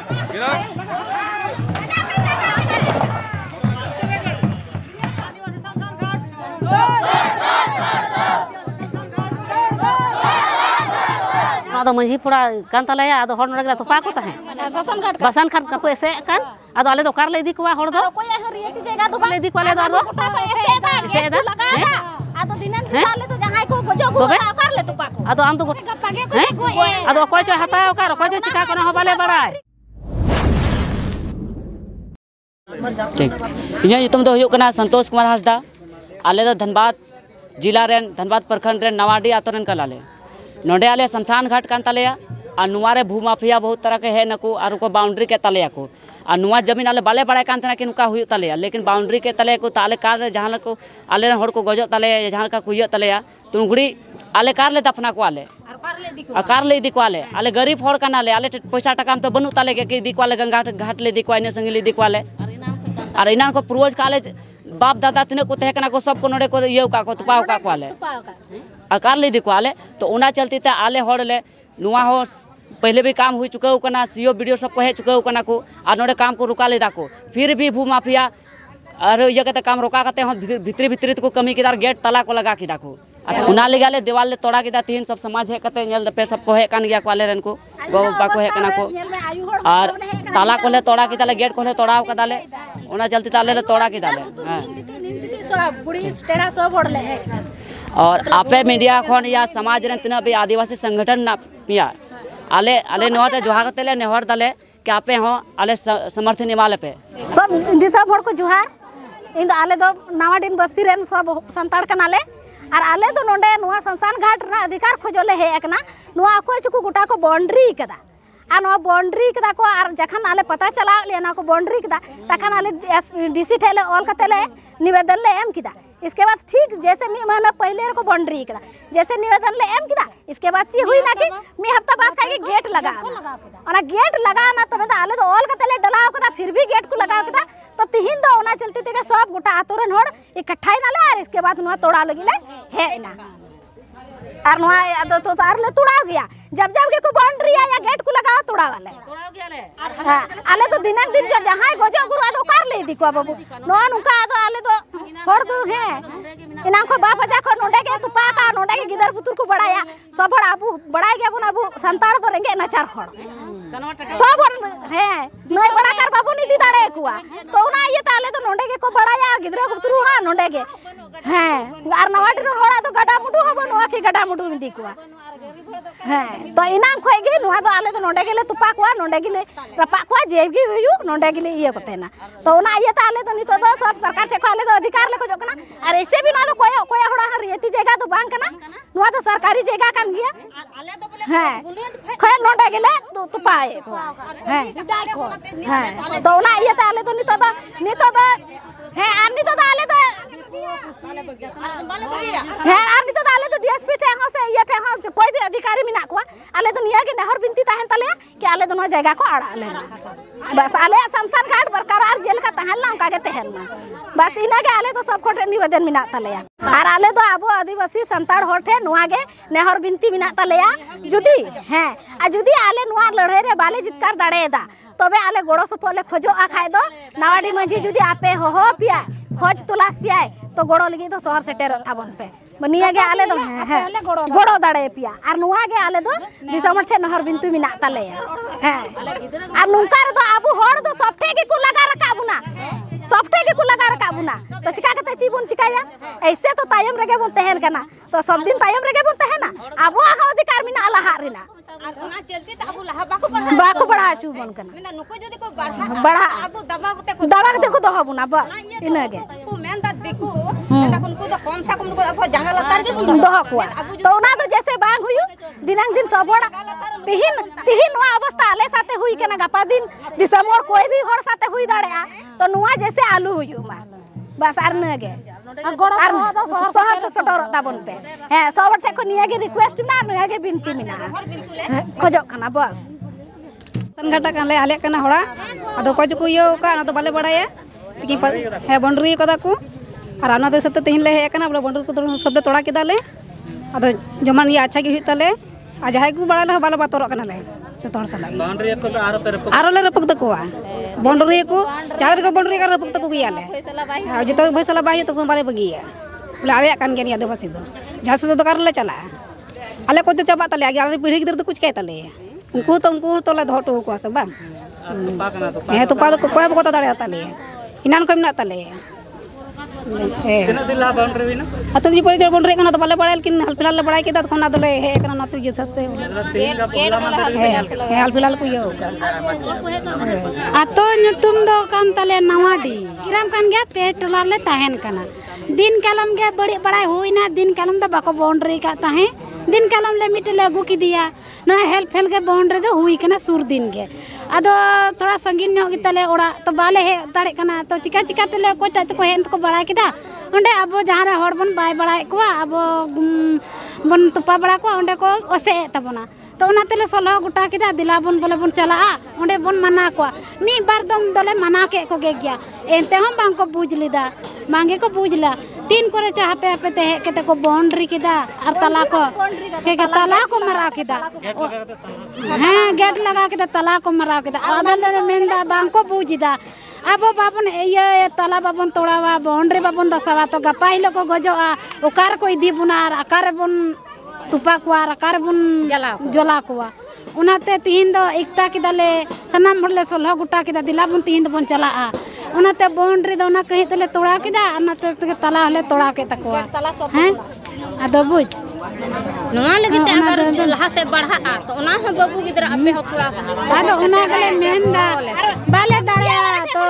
आदो मंझी पुरा कान तलाया आदो हर नडगला तो पाको तहे बसन खाट को ऐसे कान आदो आले दो कार ले दी को हर दो कोई हरियती जगह दो ले दी को ले दो ऐसे दा आदो दिनन आले तो जहां को गजो को कार ले तो पाको आदो आम तो आदो कोई जो हताओ कार कोई जो चिका कोन हबाले बड़ाय ठीक इया युतम दो हुयो कना संतोष कुमार हासदा आले दो धनबाद जिला रेन धनबाद प्रखंड रेन नवाडी आतरन कलाले नोडे आले शमशान घाट कान तलेया और नुआरे भू माफिया बहुत तरह के है नको और उनको बाउंड्री के तलेया को और नुआ जमीन आले बाले बड़ा कान तना कि नुका हुई तलेया लेकिन बाउंड्री के तले को ताले कार जहां को आले हर को गजो तले जहां का कुइया तलेया तुंगड़ी आले कार ले दफना को आले कार ले दी को आले गरीब हर कान आले पैसा टका तो बनू तले के दी को आले गंगा घाट ले दी को आने संगे ले दी को आले और इना को पूर्वज का आले बाप दादा तिने को तहकना को सब को नोडे को ये का को तुपाव का को आले आकार ले दिको आले तो उना चलती थे आले हड़ ले नुआ हो पहले भी काम हुई चुका कना सीओ वीडियो सब कहे चुका कना को और नोडे काम को रुका ले दाको फिर भी भू माफिया और ये कहते काम रोका करते हम भितरी भितरी को कमी किदार गेट ताला को लगा के दाको उना ले गाले देवाल ले तोड़ा के दा तीन सब समाज है कहते नेल पे सब को है कान गया को आले रन को गो बा को है कना को और ताला को ले तोड़ा के दाले गेट को ले तोड़ाव का दाले उना चलती ताले ले तोड़ा के दाले सब बुढ़ी टेढ़ा सब ओडले है और आपे मीडिया खन या समाज रे तना भी आदिवासी संगठन ना पिया आले आले नोते जोहार तले नेहर दले कि आपे हो आले समर्थन निवाले पे सब दिशा भोर को जोहार इन आले दो नावाडीन बस्ती रेन सब संताड़ कनाले और आले तो नोंडे नुआ शमशान घाट ना अधिकार खोजले है एकना नुआ को चुकु गुटा को बाउंड्री कदा आ नो बाउंड्री कदा को और जखन आले पता चला लेना को बाउंड्री कदा तखन आले डीसी ठेले ऑल कतेले निवेदन ले एम किदा इसके बाद ठीक जैसे मी महीना पहले को बाउंड्री कदा जैसे निवेदन ले एम किदा इसके बाद ची हुई ना कि मी हफ्ता बाद खाके गेट लगा और गेट लगा ना तो आले तो ऑल कतेले डलाव कदा फिर भी गेट को लगा कदा तो तिहिन दो ओना चलते थे सब गोटा आतोरन होड़ इकट्ठा ही नाले और इसके बाद नुआ तोड़ा लगिले है ना और नुआ तो तार ले तोड़ा गया जब के को बाउंड्री या गेट को लगाओ तोड़ा वाले हां आले तो दिनक दिन जहां गजो गुरु आदो कर ले दिको बाबू नो नुका तो आले तो होड़ दो है इना को बाप जा को नोडे के तू पाका नोडे के गिदर पुतुर को बड़ाया सब बड़ा अबू बड़ाई गया बुना अबू संताड़ तो रेंगे नचार होड़ सब है नय बड़ा कर बाबू नी दी दाड़े कुआ तो ना ये ताले तो नोडे के को बड़ाया गिदर पुतुर हां नोडे के है और नवाडी रो होड़ा तो गडा मुडू हबो नोआ की गडा मुडू में दिकुआ है तो इनाम खोई गे नुआ तो आले तो नोडे गेले तुपा कुआ नोडे गेले रपा कुआ जेब गी हुयु नोडे गेले ये कते ना तो ना ये ताले तो नितो तो सब सरकार से को आले तो अधिकार ले को जोकना और ऐसे भी ना तो कोई होड़ा हरियती जगह तो बांग कना नुआ तो सरकारी जगह कान गया आले तो बोले है खोय नोडे गेले तुपाए है तो ना ये ताले तो नितो तो है आनी तो आले तो है आनी तो आले तो डीएसपी थे हो से ये थे हो कोई भी अधिकारी मिना को आले तो निया के नहर बिनती तहन तले कि आले दोनों जगह को आड़ा ले बस आले शमशान घाट बरकरार जेल का तहन ना का के तहन ना बस इना के आले तो सब खोटे निवेदन मिना तले और आले तो आबो आदिवासी संताड़ होठे नुआ के नहर बिनती मिना तले जुदी है आ जुदी आले नुआ लड़ाई रे बाले जितकार दाड़ेदा तबे आले गोड़ो सपोले खोजो आ खाय दो नावाडी मंजी जुदी आपे हो पिया खोज तलाश पिया तो गोड़ो लगी तो शहर से टेरो था बन पे बनिया के आले तो है गोड़ो दाड़े पिया और नुआ के आले तो दिसमठ ठे नहर बिनतु मिना तले है और नुका रे तो आबू होड़ तो सफ्टे के को लगा रखाबुना सफ्टे के को लगा रखाबुना तो चिका के ची बुन चिकाया ऐसे तो तायम रेगे बोलते हैं कना तो सब दिन तायम रेगे बोलते हैं ना आबू हा अधिकार मिना लहा रिना ना चलती त आबू लहा बाको बड़ा चू बन कना मिना नुको जदी को बढ़ा आबू दबा देखो तो हबुना बा इनगे को मेन दा देखो ना उनको तो कम सा कम को जंगल लतार के दह को तो ना तो जैसे बांग हुई दिनांग दिन सब बड़ा तिहिन नुआ अवस्था आले साथे हुई केना गपा दिन दिसमोर कोई भी होड़ साथे हुई दाड़े तो नुआ जैसे आलू हुई मा बस आर नगे शहर से सटर ताबन पे है सब ठे को निया के रिक्वेस्ट ना नया के बिनती मिना खोजो खाना बस संगठन का ले आले कना होड़ा अदो को जो यो का ना तो बाले बड़ाया लेकिन है बाउंड्री कदा को और आना तो सब तिहिन ले है कना बोले बाउंड्री को तो सब तोड़ा के दाले अदो जमान ये अच्छा की हुई तले आ जाय को बड़ा बाले बातरो कना ले जो हर साला आरो ले रपक तकोआ बाउंड्री को चार को बाउंड्री का रपक तको गया ले जो फैसला बाय तो बारे बगिया बोले आवे कान गया आदिवासी दो जहां से दरकार ले चला आले को तो चाबा तले आगे पीढ़ी गिदर तो कुछ कहता ले उनको तो ले धोटो को सब बा हे तो पाद को कोई बको दाड़े आता ले इनान को मिना तले कितना दिन ला बाउंड्री ना अत जी पहिले बाउंड्री कना तो बाले बड़ाइल किन हाल फिलहाल बड़ाई के दा कोना दले हे कना नतु जे सकते हाल फिलहाल को ये होगा अतो तुम दो कान तले नवाडी किराम कान गया पेट टलाले ताहेन कना दिन कालम गया बड़ी बड़ाई होइना दिन कालम दा बाको बाउंड्री का ताहे दिन कालम ले मिटे लगू की दिया ना हेल्प फेल के बाउंड्री दो हुई कना सुर दिन के अदो थोड़ा संगीन नो की तले ओड़ा तो बाले हे दाड़े कना तो चिका चिका तले को ता को हेन को बड़ा किदा ओंडे अब जहां रे हड़ बन बाय बड़ा को अब बन तुपा बड़ा को ओंडे को ओसे तबना तो ओना तले सोलह गुटा किदा दिला बन बोले बन चला ओंडे बन मना को मी बार दम दले मना के को गे गया एते हम बांग को बुझ लिदा मांगे को बुझला तीन करे चाह पे पे ते केते को बाउंड्री किदा और तला को के तला को मरा किदा हां गेट लगा के तला को मरा किदा आदल मेंदा बांग को बुझिदा अब बाबन ये तला बाबन तोड़ावा बाउंड्री बाबन दसावा तो गपाइलो को गजोआ ओकार को इदी बुनार आकार बन तुपा को आकार बन जला को उनाते तीन दो एकता किदाले सनाम हड़ले 16 गुटा किदा दिला बन तीन बन चला उनाते बाउंड्री दो ना कहीं तले तोड़ा किदा उनाते तला हले तोड़ा के तकवा हैं आदो बुझ नोआ लगे ते अगर लहा से बढ़ा तो ओना हो बाबू गिदरा अपे हो थोड़ा आदो ओना गले मेंदा बाले दाड़े तो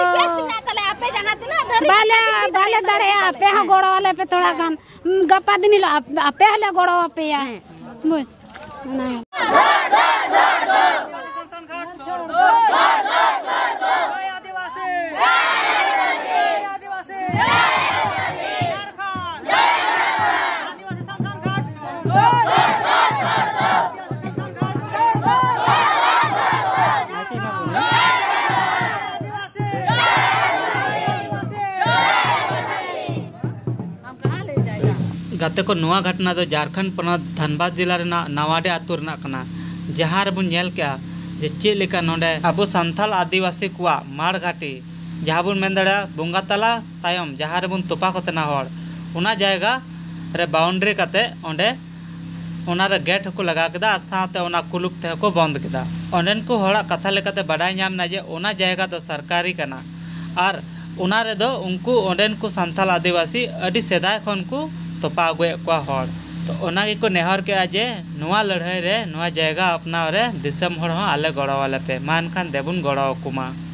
बाले दाड़े अपे हो गोड़ो वाले पे थोड़ा गान गप्पा दिनी लो अपे हले गोड़ो पे या बुझ ना गाते को नवा घटना तो झारखंड पनत धनबाद जिला रेना नवाडे आतु रेना कना जहां रे बुन नेल क्या जे चेक लेका नोडे अबो संथाल आदिवासी कुआ माड़ घाटी जहां बुन मेन दड़ा बोंगा तला तायम जहां रे बुन तोपा को तना हड़ उना जायगा रे बाउंड्री काते ओंडे ओना रे गेट को लगा केदा और साथे ओना कुलुप ते को बंद केदा ओंडेन को हड़ा कथा लेकाते बडाय नाम ना जे ओना जायगा तो सरकारी कना और ओना रे दो उनको ओंडेन को संथाल आदिवासी अडी सेदाय खन को तोपा अगुए को हड़ तो ओना को नेहर के जे नुआ लड़ाई रे नुआ जायगा अपना रे दिसम हड़ आले गड़ो वाले पे मान खान देबुन गड़ो कुमा।